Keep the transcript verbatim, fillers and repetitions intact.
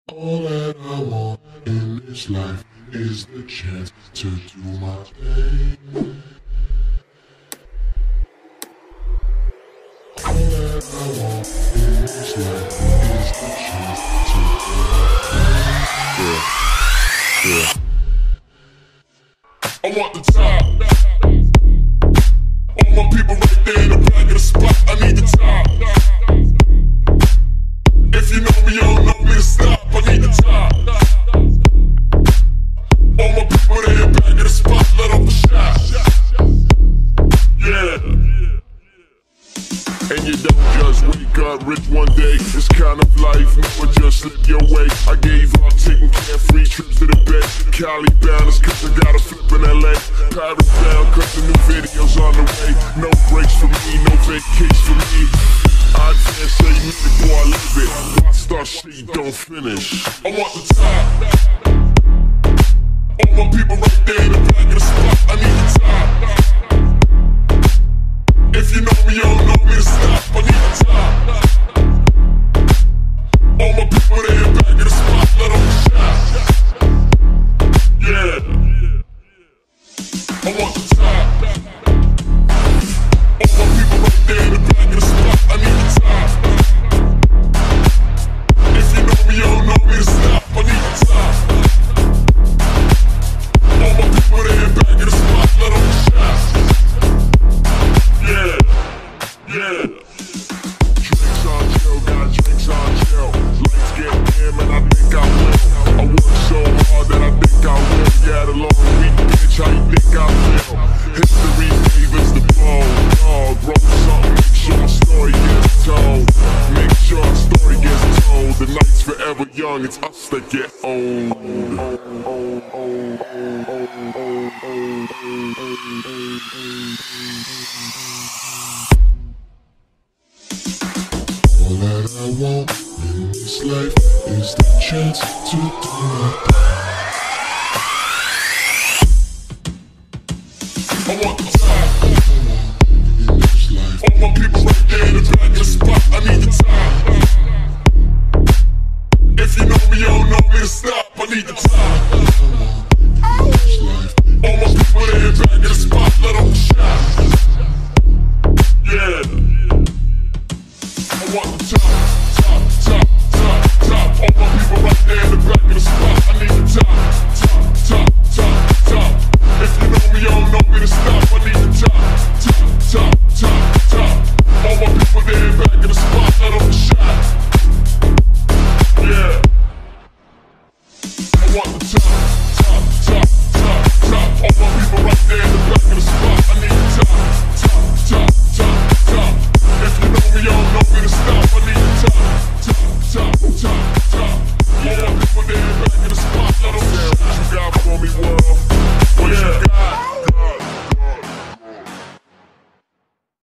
All that I want in this life is the chance to do my thing. All that I want in this life is the chance to do my thing. Yeah, yeah. I want the top. All my people right there in the back of the spot. I need the top. If you know me, you don't know me to stop. I need the top. All my people there in the back of the spot. Let off the shot. Yeah. And you don't just wake up rich one day. It's kind of life, never just slip your way. I gave up taking carefree trips to the Bay. Cali bound, it's cause I got a flip in L A. Paris bound, cause the new video's on the way. No breaks for me, no vacation for me. I can't say music before I live it. Why start shit you don't finish? I want the top. All my people right there in the back of the spot. I need the top. If you know me, you don't know me to stop. I need the top. All my people there in the back of the spot. Let off the shot. Yeah. I want the top. All my people right there in the back of the spot. I need the top. If you know me, you don't know me to stop. I need the top. All my people there in the back of the spot. Let off the shot. Yeah, yeah. Drinks on chill, got drinks on chill. Lights get dim and I think I will. I work so hard that I think I will. Yeah, the long week, bitch, how you think I feel? History favors the bold. Dog, roll something, make sure my story gets told. Make sure our story gets told. The night's forever young, it's us that get old. All that I want in this life is the chance to do my thing. I want the top. In this life, all my people right there in the back of the spot. I need the top. If you know me, you don't know me to stop. I need the top. In this life, all my people there in the back of the spot. Let off the shot. Yeah. I want the top, top, top, top, top. All my people right there in the back of the spot. I need the top, top, top, top, top. If you know me, you don't know me to stop. I need the top, top, top, top, top. All my people there in the back of the spot. Let off the shot. Yeah. I want the top.